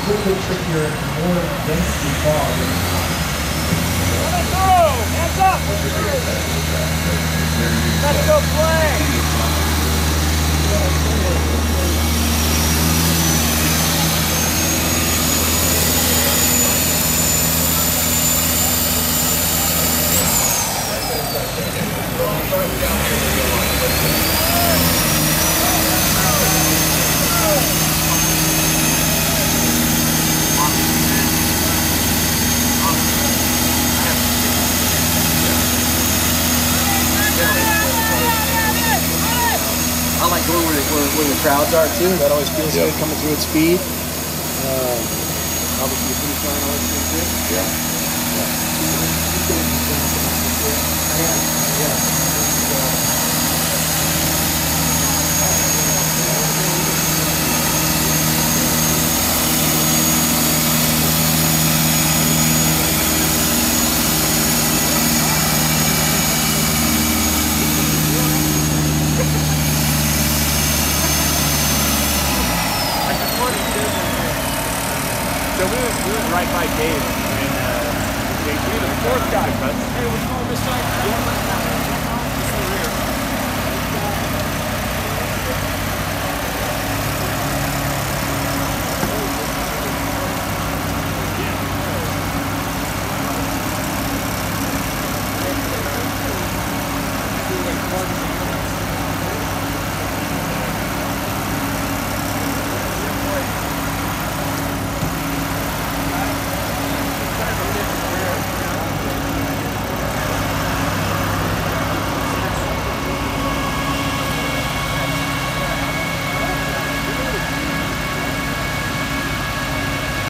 little bit trickier and more densely fog. Let's go! Hands up! Let's go play! I like going where the crowds are too. That always feels good coming through at speed. Obviously the finish line always feels good. Yeah. So we went right by Dave and Dave, the fourth guy. Hey, what's going on this side?